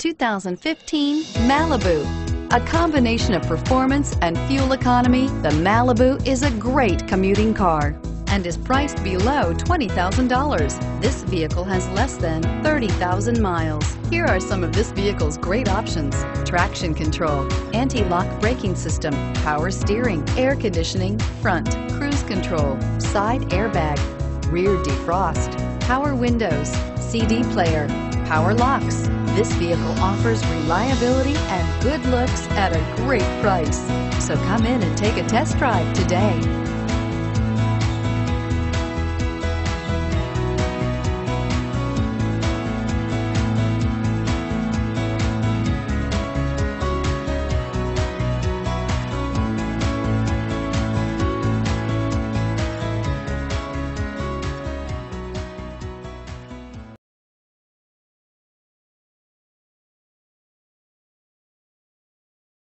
2015 Malibu. A combination of performance and fuel economy, the Malibu is a great commuting car and is priced below $20,000. This vehicle has less than 30,000 miles. Here are some of this vehicle's great options: traction control, anti-lock braking system, power steering, air conditioning, front, cruise control, side airbag, rear defrost, power windows, CD player, power locks. This vehicle offers reliability and good looks at a great price. So come in and take a test drive today.